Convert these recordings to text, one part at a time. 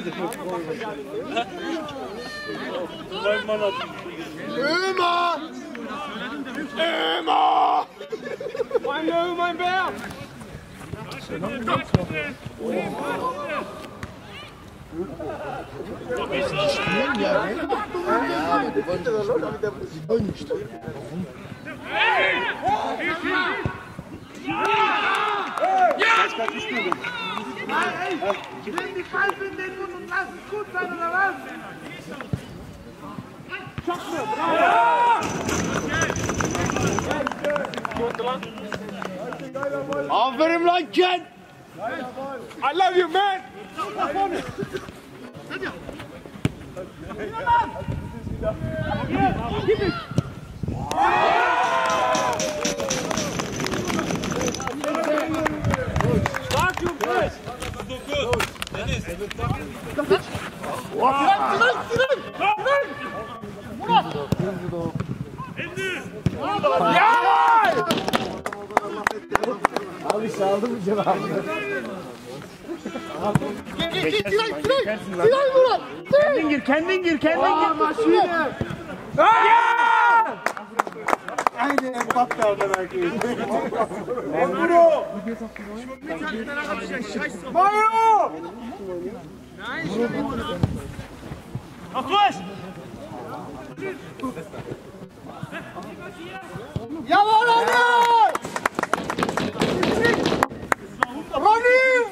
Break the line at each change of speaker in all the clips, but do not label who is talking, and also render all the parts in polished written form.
Ömer! Ömer! Mein Löwe, mein Bär! Die spielen ja, ne? Ja, aber die wollen nicht. Warum?
Nimm die Pfeife in den Mund und lass es gut sein, oder was?
Aferin lan Ken! I love you man! Stark, Jungs! Dennis! Ja! Abi çaldı mı cevabını? Sinan Murat! Kendin gir! Maşine! Aynen Mbappe orada belki. Emro! Mario! Akış! Yalan Ronny! Ronny!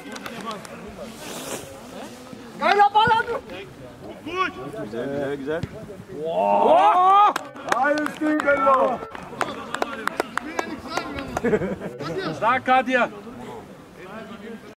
Geiler Ball an! Gut! Güzel. Wow! Alles Ding, Bello! Stark, Katja!